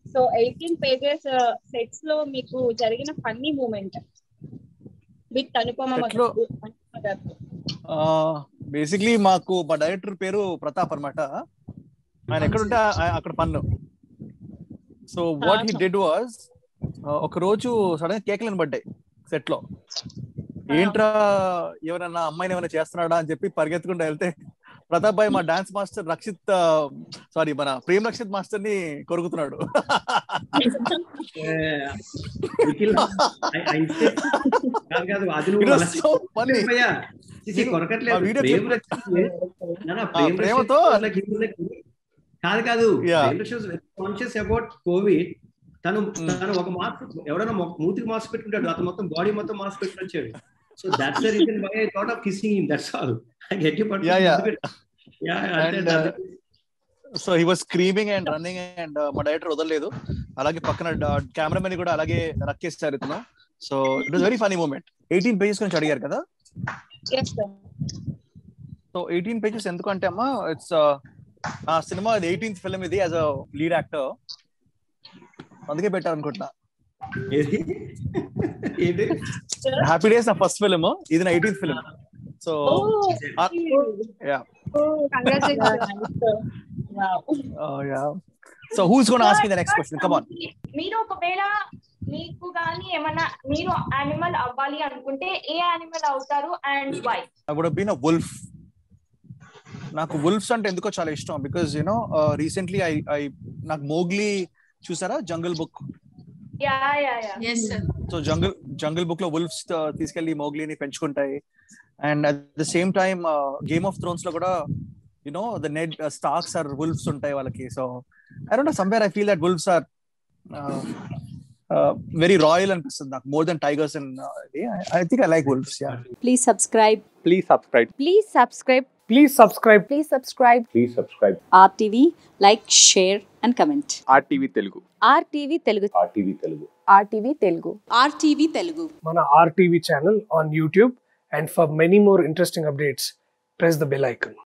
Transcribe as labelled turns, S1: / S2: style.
S1: So 18 pages sets లో మీకు జరిగిన ఫన్నీ మూమెంట్ విత్ అనుపమ గారు.
S2: బేసిక్లీ మాకు మా డైరెక్టర్ పేరు ప్రతాప్ అనమాట. ఆయన ఎక్కడుంటే అక్కడ పన్ను. So what he did was, ఒక రోజు సడన్ కేకలను పడ్డాయి సెట్ లో. ఏంట్రా ఎవరన్నా అమ్మాయిని ఏమైనా చేస్తున్నాడా అని చెప్పి పరిగెత్తుకుంటూ వెళ్తే ప్రతాప్ భాయ్ మా డాన్స్ మాస్టర్ రక్షిత్, సారీ మన ప్రేమ్ రక్షిత్ మాస్టర్ ని కొరుకుతున్నాడు.
S3: ప్రేమతో కాదు కాన్షియస్ అబౌట్ కోవిడ్. తను ఒక మాస్క్, ఎవరైనా మూతికి మాస్క్ పెట్టుకుంటాడు, అతను మొత్తం బాడీ మొత్తం మాస్క్ పెట్టుకుని వచ్చాడు. So that's the reason why I thought of kissing him, that's all. I get you.
S2: So he was screaming and running and మా డైరెక్టర్ వదలలేదు. అలాగే పక్కన కెమెరామెన్ కూడా అలాగే రక్కేస్తారు ఇతను. So it was very funny moment. 18 pages గురించి అడిగారు కదా. సో 18 పేజెస్ ఎందుకంటే అమ్మా, ఇట్స్ ఆ సినిమా 18th ఫిల్మ్ ఇది యాజ్ అ లీడ్ యాక్టర్, అందుకే పెట్టారు అనుకుంటున్నా. హ్యాపీ డేస్ నా ఫస్ట్ ఫిల్మ్, ఇది నా 18th film. So so who's gonna ask me the next question, come on.
S1: మీరు ఒకవేళ మీకు గాని ఏమన్నా మీరు యానిమల్ అవ్వాలి అనుకుంటే ఏ యానిమల్ అవుతారు and why?
S2: I would have been a wolf. నాకు వుల్ఫ్స్ అంటే ఎందుకో చాలా ఇష్టం. బికాజ్ యూనో రీసెంట్లీ ఐ నాకు మోగ్లీ చూసారా, jungle book. So jungle book లో వుల్ఫ్స్ తీసుకెళ్లి మోగ్లీని పెంచుకుంటాయి. And at the same time game of thrones లో కూడా you know the Ned Starks are wolves ఉంటాయి వాళ్ళకి. So I don't know, somewhere I feel that wolves are very royal అనిపిస్తుంది నాకు, more than tigers. and I think I like wolves. Yeah,
S4: please subscribe RTV, like, share and comment.
S5: RTV Telugu
S6: మన RTV channel on YouTube, and for many more interesting updates press the bell icon.